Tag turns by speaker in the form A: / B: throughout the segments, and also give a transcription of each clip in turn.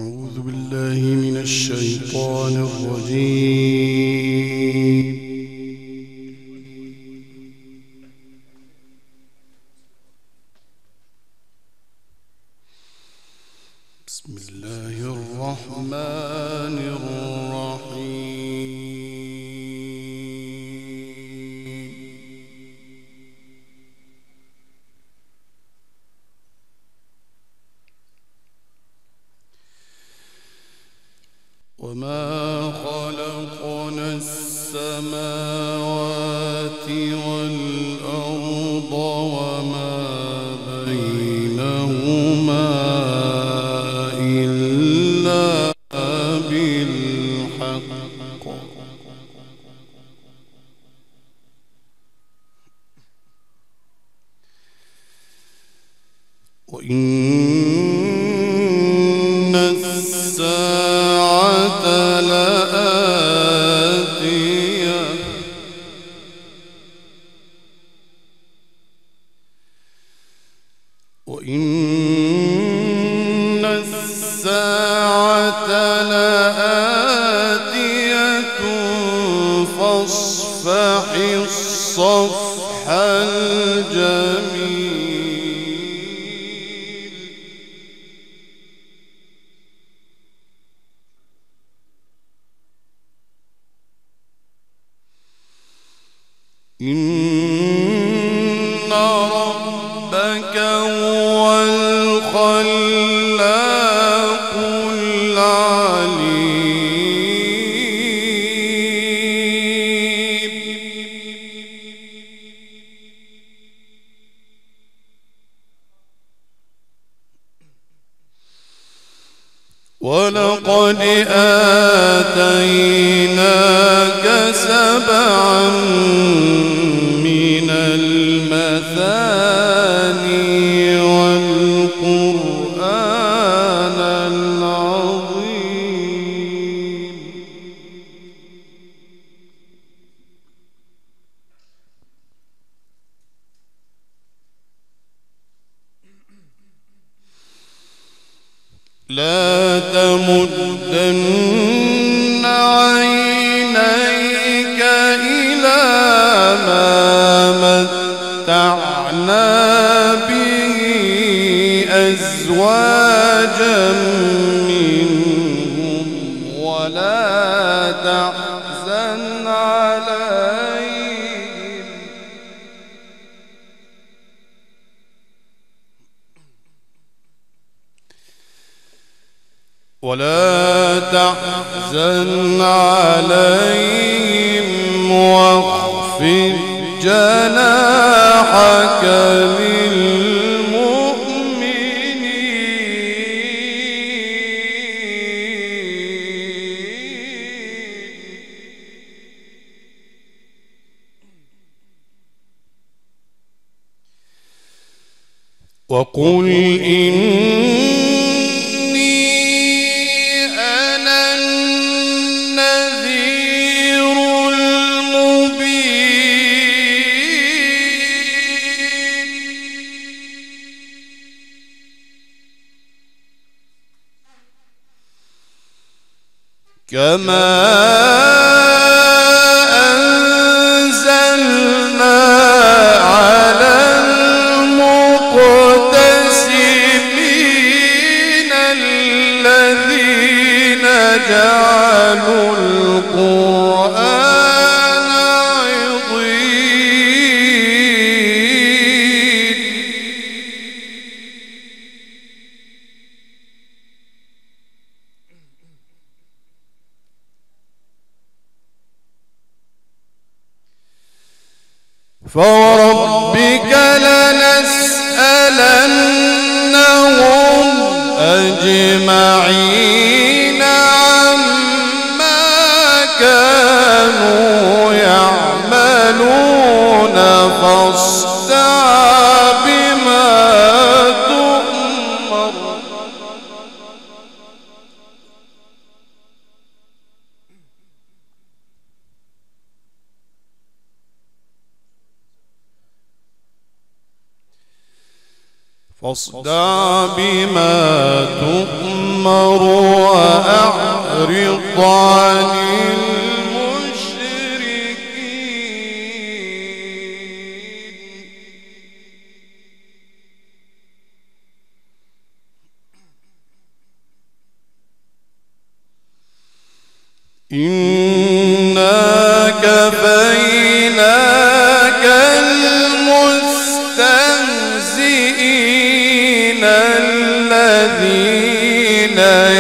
A: أعوذ بالله من الشيطان الرجيم. بسم الله الرحمن الرحيم. وما خلقنا السماوات والأرض وما بينهما إلا بالحق وإن الساعة لآتية فاصفح الصفح الجميل. إن ربك هو الخلاق العليم. ولقد آتيناك سبعا من المثاني والقرآن العظيم. لا تمدن عينيك إلى ما متعنا به أزواجا منهم ولا تحزن عليهم واخفض جناحك للمؤمنين. وقل كما أنزلنا على المقتسمين الذين جعلوا القرآن عضين. فوربك لنسألنهم أجمعين عما كانوا يعملون فاصدع بما تؤمر. فاصدع بما تؤمر وأتمر وأعرض عن المشركين. إنا كفيناك المستهزئين الذين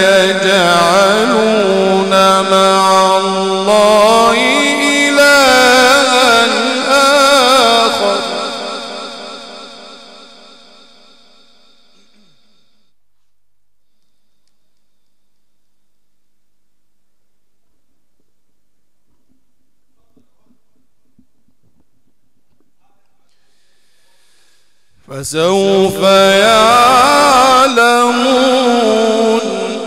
A: يجعلون مع الله إلها آخر. فسوف يعلمون.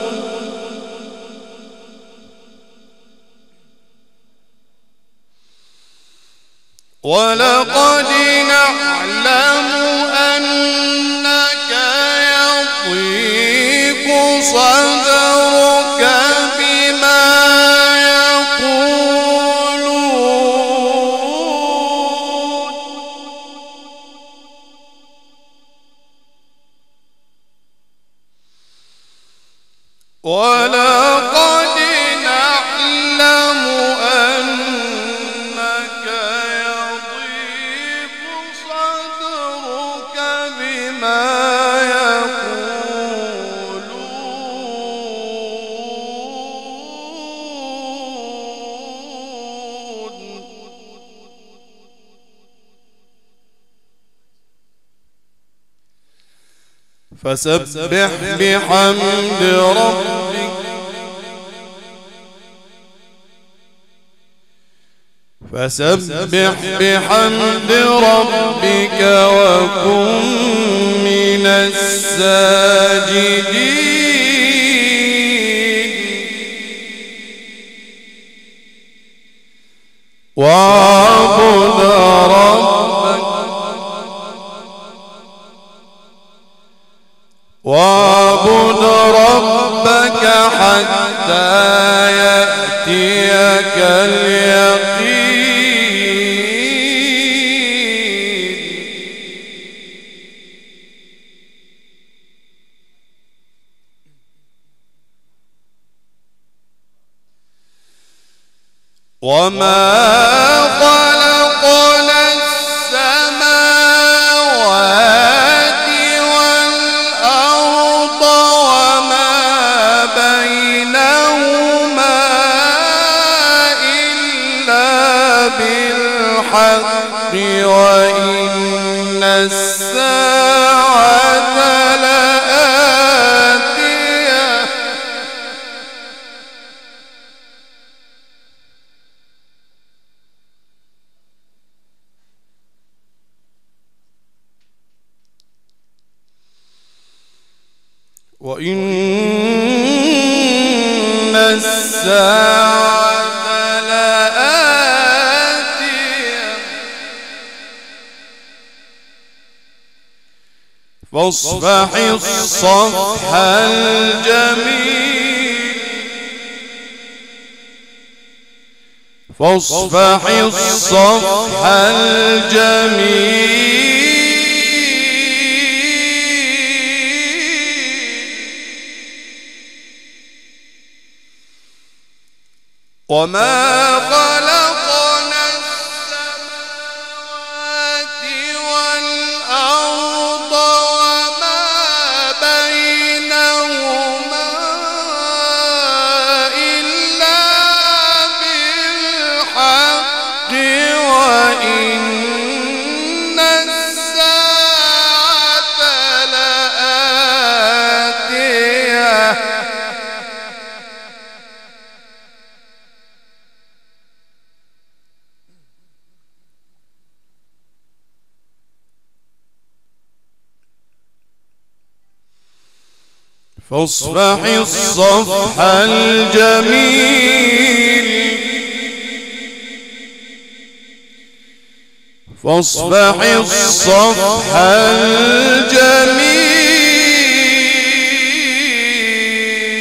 A: ولقد نعلم أنك يضيق صدرك بما يقولون. ولقد نعلم أنك يضيق صدرك بما يقولون. فسبح بحمد ربك وكن من الساجدين. واعبد ربك حتى يأتيك اليقين. وما خلقنا السماوات والأرض وما بينهما إلا بالحق وإن الساعة لآتية. وإن الساعة لآتية فاصفح الصفح الجميل. فاصفح الصفح الجميل. وما خلقنا السماوات والأرض وما بينهما إلا بالحق وإن الساعة لآتية. فاصفح الصفح الجميل. فاصفح الصفح الجميل.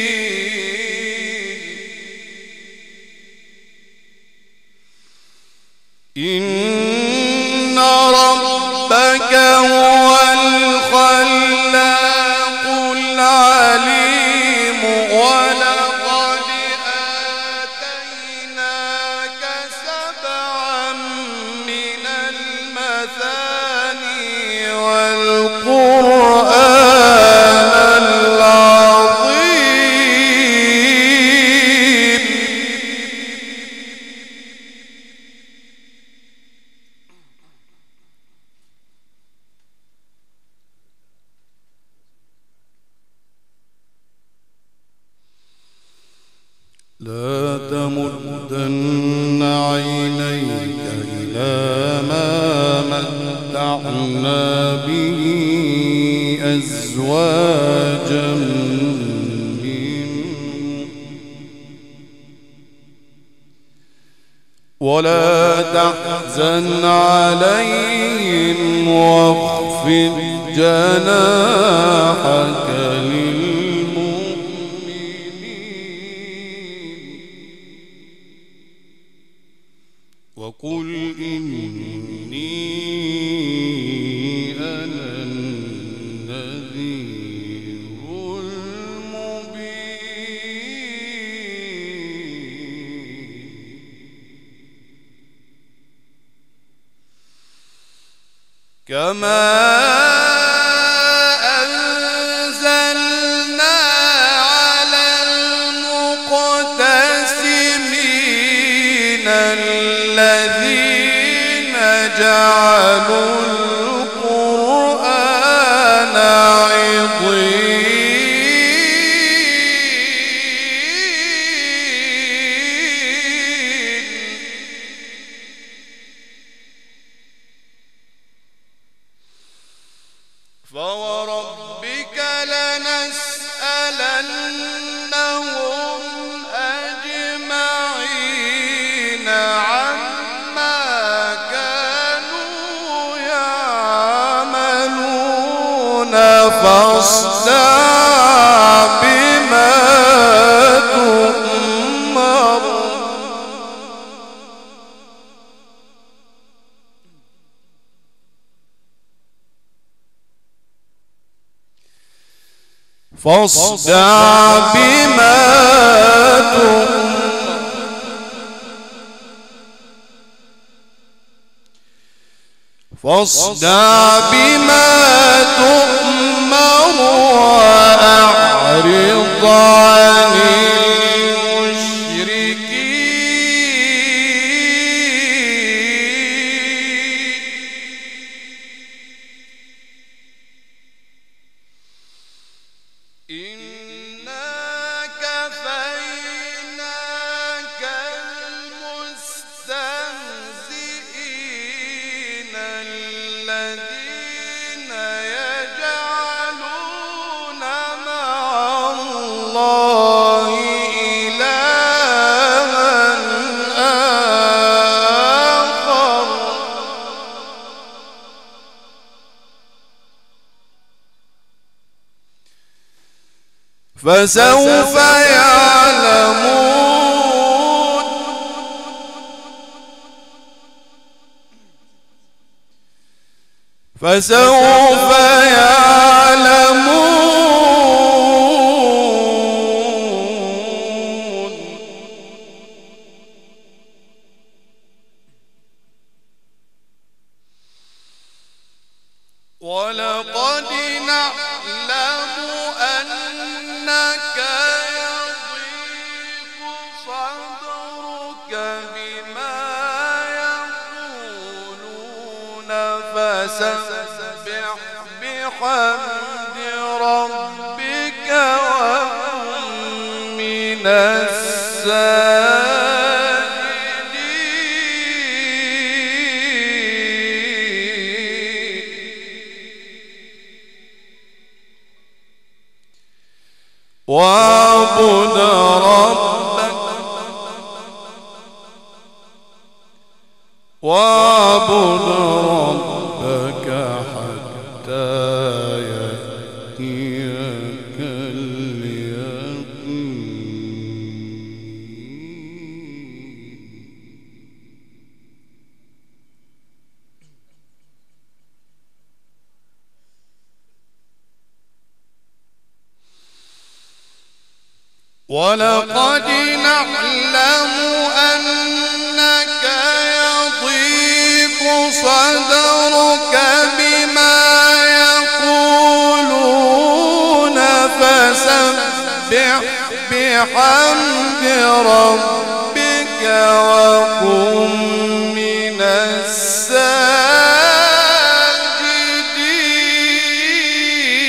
A: لا تمدن عينيك إلى ما متعنا به أزواجا منهم ولا تحزن عليهم واخفض جناحك وقل إني أنا النذير المبين كما أنزلنا على المقتسمين الذين جعلوا القرآن عضين فوربك لنسألنهم أجمعين عما كانوا يعملون فاصدع بما تؤمر فاصدع بما تؤمر وأعرض عن المشركين إنا كفيناك المستهزئين الذين يجعلون مع الله إلها آخر فسوف يعلمون فسوف يعلمون ولقد نعلم أنك يضيق صدرك بما يقولون فسبح بحمد ربك وكن من واعبد ربك حتى يأتيك اليقين ولقد نعلم أنك يضيق صدرك بما يقولون فسبح بحمد ربك وكن من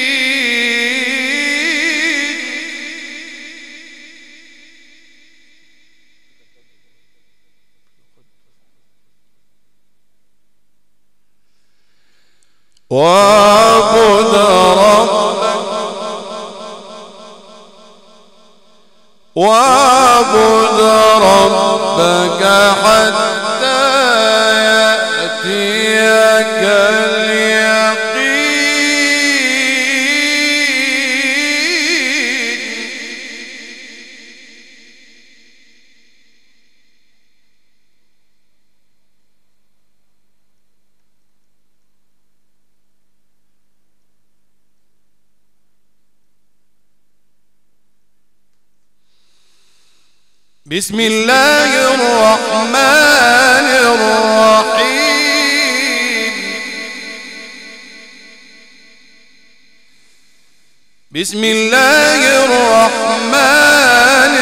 A: الساجدين واعبد ربك حتى يأتيك اليقين. بسم الله الرحمن الرحيم. بسم الله الرحمن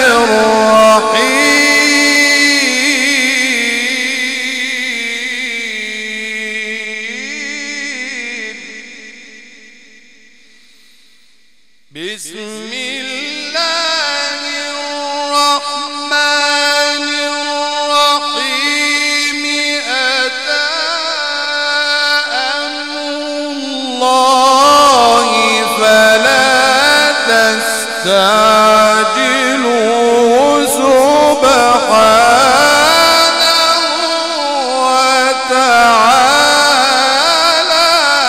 A: الرحيم. بسم الله الرحمن الرحيم. أتى أمر الله فلا تستعجلوه سبحانه وتعالى.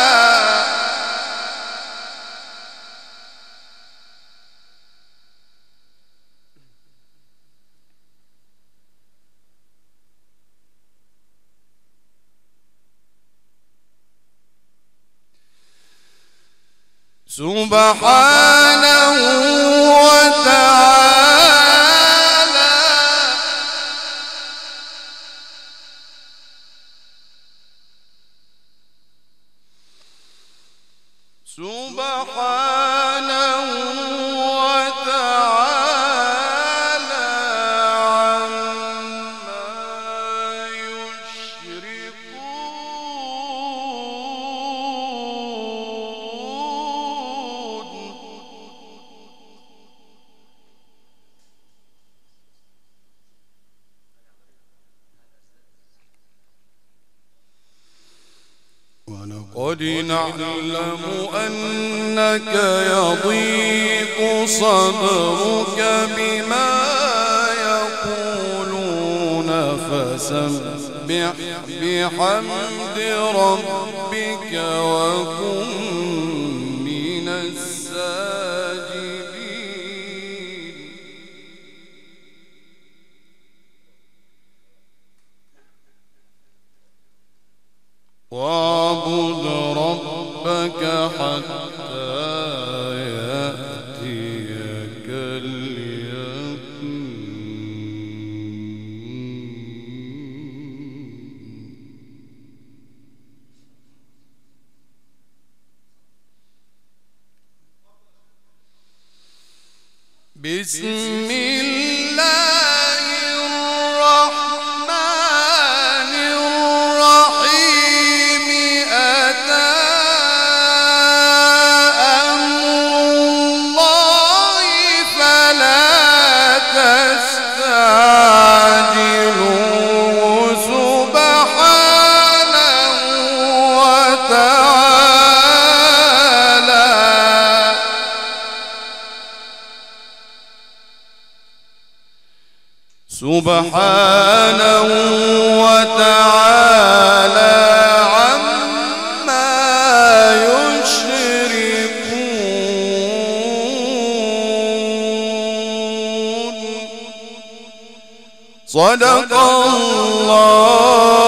A: سبحانه وتعالى. سبحانه وتعالى عما يشركون. ولقد نعلم أنك يضيق صدرك بما يقولون فسبح بحمد ربك وكن من الساجدين. واعبد ربك حتى يأتيك اليقين. بسم الله الرحمن الرحيم. أتى أمر الله فلا تستعجلوه سبحانه وتعالى. سبحانه وتعالى عما يشركون. صدق الله